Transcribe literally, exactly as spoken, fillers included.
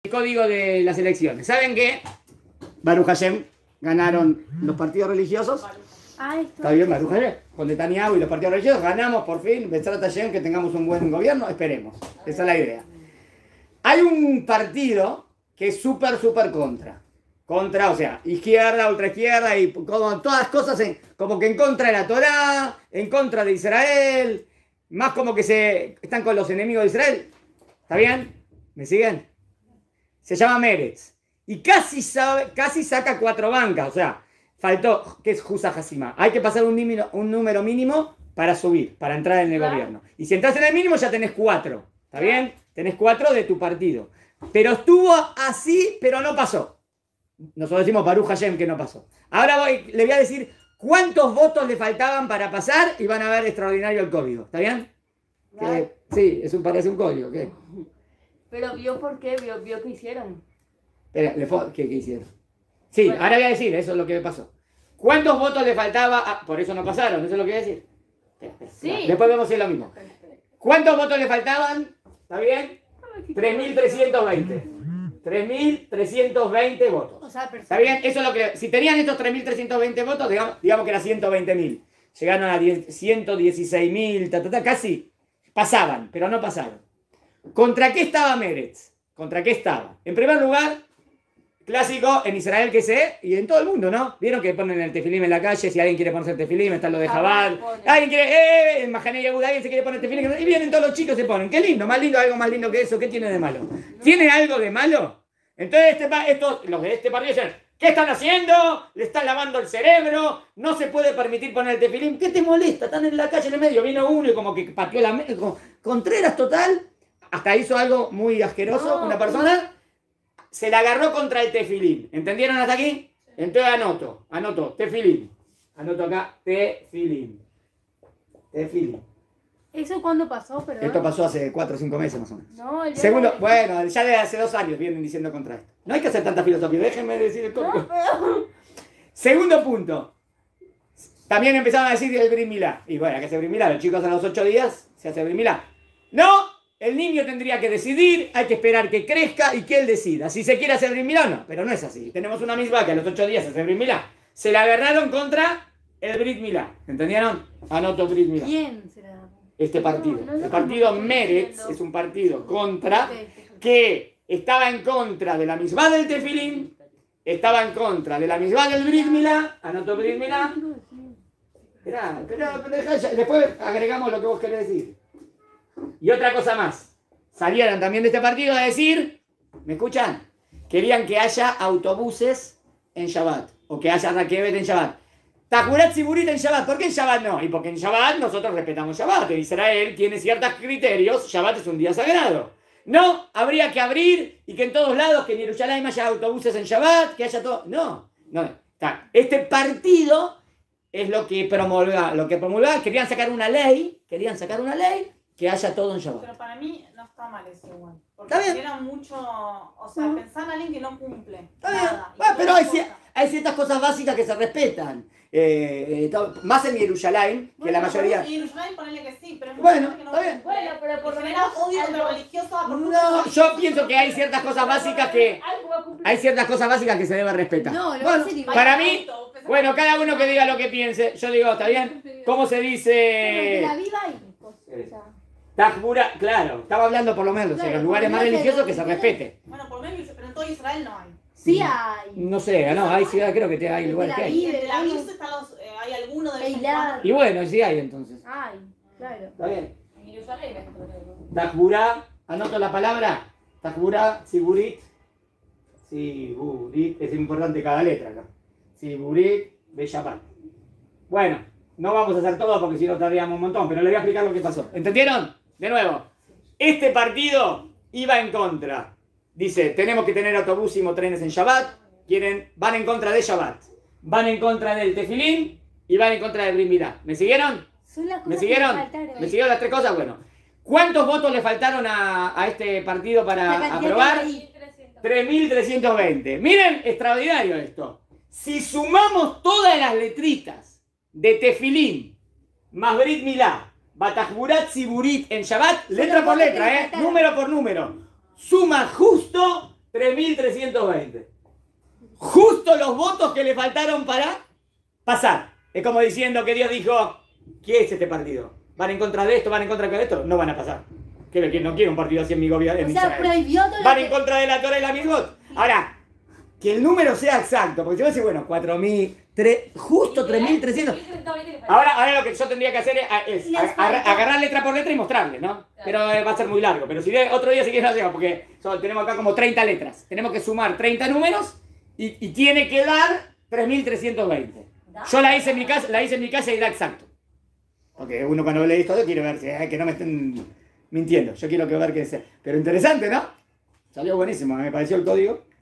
código de las elecciones. ¿Saben qué? Baruch Hashem ganaron los partidos religiosos. Ah, esto Está bien, Baruch Hashem. Con Netanyahu y los partidos religiosos ganamos por fin. Bezrat Hashem, que tengamos un buen gobierno. Esperemos. Esa es la idea. Hay un partido que es súper, súper contra. Contra, o sea, izquierda, ultraizquierda y como todas las cosas en, como que en contra de la Torá, en contra de Israel, más como que se están con los enemigos de Israel. ¿Está bien? ¿Me siguen? Se llama Meretz. Y casi, sabe, casi saca cuatro bancas, o sea, faltó, que es Jusa Hasima. Hay que pasar un, número, un número mínimo para subir, para entrar en el Claro. gobierno. Y si entras en el mínimo ya tenés cuatro, ¿está bien? Tenés cuatro de tu partido. Pero estuvo así, pero no pasó. Nosotros decimos Baruch Hashem que no pasó. Ahora voy, le voy a decir cuántos votos le faltaban para pasar y van a ver extraordinario el código. ¿Está bien? Que, sí, es un, parece un código. ¿Qué? Pero vio por qué, vio, vio qué hicieron. Espera, le fo- ¿qué, qué hicieron? Sí, Bueno. ahora voy a decir, eso es lo que pasó. ¿Cuántos votos le faltaba? Ah, por eso no pasaron, eso es lo que voy a decir. Espera, espera, Sí. espera. Después vemos si es lo mismo. ¿Cuántos votos le faltaban? ¿Está bien? tres mil trescientos veinte. tres mil trescientos veinte votos. O sea, ¿Está bien? Eso es lo que... Si tenían estos tres mil trescientos veinte votos, digamos, digamos que era ciento veinte mil. Llegaron a diez ciento dieciséis mil, ta, ta, ta, casi pasaban, pero no pasaron. ¿Contra qué estaba Meretz? ¿Contra qué estaba? En primer lugar, clásico en Israel que sé, y en todo el mundo, ¿no? Vieron que ponen el tefilim en la calle, si alguien quiere ponerse el tefilim, está lo de Jabal Jabal. pone. Alguien quiere, eh, en Mahané Yehuda, alguien se quiere poner tefilim, y vienen todos los chicos se ponen. Qué lindo, más lindo, algo más lindo que eso, ¿qué tiene de malo? ¿Tiene algo de malo? Entonces este, pa- estos, los de este partido dicen, ¿qué están haciendo? Le están lavando el cerebro, no se puede permitir poner el tefilim. ¿Qué te molesta? Están en la calle en el medio, vino uno y como que pateó la mesa, Contreras total, hasta hizo algo muy asqueroso, No, una persona se la agarró contra el tefilín. ¿Entendieron hasta aquí? Entonces anoto, anoto, tefilín. Anoto acá, tefilín. Tefilín. ¿Eso cuándo pasó? Perdón. Esto pasó hace cuatro o cinco meses más o menos. No, el día Segundo, de- bueno, ya de hace dos años vienen diciendo contra esto. No hay que hacer tanta filosofía, déjenme decir el código. No, pero... Segundo punto. También empezaron a decir el Brit Milá. Y bueno, hay que hacer Brit Milá. Los chicos a los ocho días se hace Brit Milá. No, el niño tendría que decidir, hay que esperar que crezca y que él decida. Si se quiere hacer Brit Milá o no. Pero no es así. Tenemos una misma que a los ocho días se hace Brit Milá. Se la agarraron contra el Brit Milá. ¿Entendieron? Anoto Brit Milá. ¿Quién será? Este partido. No, no lo El partido conozco, Meretz entiendo. es un partido contra Ok. que estaba en contra de la misma del tefilín, estaba en contra de la misma del Brit Milá, anoto Brit Milá. Esperá, esperá, pero dejá ya, después agregamos lo que vos querés decir. Y otra cosa más, salieron también de este partido a decir, ¿me escuchan? Querían que haya autobuses en Shabbat, o que haya raquevet en Shabbat. Tajurat Siburit en Shabbat, ¿por qué en Shabbat no? Y porque en Shabbat nosotros respetamos Shabbat, en Israel tiene ciertos criterios, Shabbat es un día sagrado. No, habría que abrir y que en todos lados, que en Jerusalén haya autobuses en Shabbat, que haya todo. No, no. Está. Este partido es lo que promulga, lo que promulga, querían sacar una ley, querían sacar una ley que haya todo en Shabbat. Pero para mí no está mal eso igual. Porque Está bien. genera mucho. O sea, Ujú. pensar en alguien que no cumple. Está bien. Nada. Y Bueno, que pero no hay, importa. cier- hay ciertas cosas básicas que se respetan. Eh, eh, to- más en Jerusalén, que la Bueno, mayoría... Y Jerusalén ponele que sí, pero es Bueno, mucha gente que no está bien. cumple. Bueno, pero por Y lo genera menos odio algo- entre religiosos a por No, yo pienso que hay ciertas cosas básicas que... Algo va a cumplir. Hay ciertas cosas básicas que se deben respetar. No, lo Bueno, va a ser igual. para mí, bueno, cada uno que diga lo que piense. Yo digo, ¿está bien? ¿Cómo se Pero que dice? la vida y cosas, o sea, Tajbura, claro, estaba hablando por lo menos de Claro, los lugares más por lo menos religiosos de que se los respete. Bueno, por lo menos, pero en todo Israel no hay. sí hay. No sé, no, hay ciudades, creo que te- hay lugares que hay. Y en Tel Aviv están los, eh, hay algunos de vez en Eilat. cuando. Y bueno, sí hay entonces. Ay, claro. Está bien. En Jerusalén es todo. Tajbura, anoto la palabra. Tajbura, Siburit. Siburit, es importante cada letra acá. Siburit, Bellapat. Bueno, no vamos a hacer todo porque si no tardaríamos un montón, pero le voy a explicar lo que pasó. ¿Entendieron? De nuevo, este partido iba en contra. Dice, tenemos que tener autobús y trenes en Shabbat. Quieren, van en contra de Shabbat. Van en contra del tefilín y van en contra del Brit Milá. ¿Me siguieron? Son las cosas ¿Me que siguieron? faltaron. ¿Me siguieron las tres cosas? Bueno. ¿Cuántos votos le faltaron a, a este partido La para cantidad aprobar? que hay. tres mil trescientos veinte. Miren, extraordinario esto. Si sumamos todas las letritas de tefilín más Brit Milá, Batajburat Siburit en Shabbat, letra por votos que letra, le ¿eh? faltaron. Número por número. Suma justo tres tres mil trescientos veinte. Justo los votos que le faltaron para pasar. Es como diciendo que Dios dijo, ¿qué es este partido? ¿Van en contra de esto? ¿Van en contra de esto? No van a pasar. Que no quiero un partido así en mi gobierno. O sea, prohibió todo Van lo en que... contra de la Torah y la Mitzvot. Ahora, que el número sea exacto, porque yo voy a decir, bueno, cuatro mil, justo tres mil trescientos. Ahora, ahora lo que yo tendría que hacer es, es a- a- agarrar letra por letra y mostrarles, ¿no? Pero eh, va a ser muy largo. Pero si de, otro día si quieres lo hacemos, porque so- tenemos acá como treinta letras. Tenemos que sumar treinta números y, y tiene que dar tres mil trescientos veinte. Yo la hice en mi casa, la hice en mi casa y da exacto. Porque uno cuando lee esto quiere ver si, eh, que no me estén mintiendo. Yo quiero que ver que sea. Pero interesante, ¿no? Salió buenísimo, me pareció el código.